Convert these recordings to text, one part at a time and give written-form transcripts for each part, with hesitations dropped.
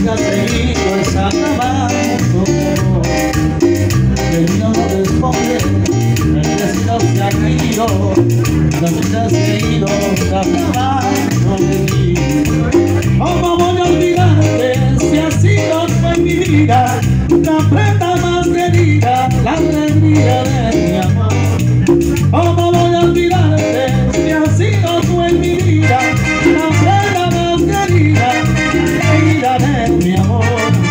vida seguido es acabando. El niño no responde, el destino se ha caído, la vida seguido es acabando de mí. ¿Cómo voy a olvidarte si ha sido tú en mi vida la prenda más querida, la alegría de mi amor? ¿Cómo voy a olvidarte si ha sido tú en mi vida la prenda más querida, la vida de mi amor?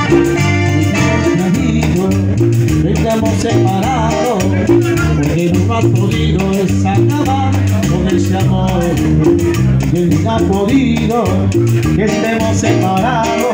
Te hemos separado porque no has podido acabar con ese amor. Que no ha podido que estemos separados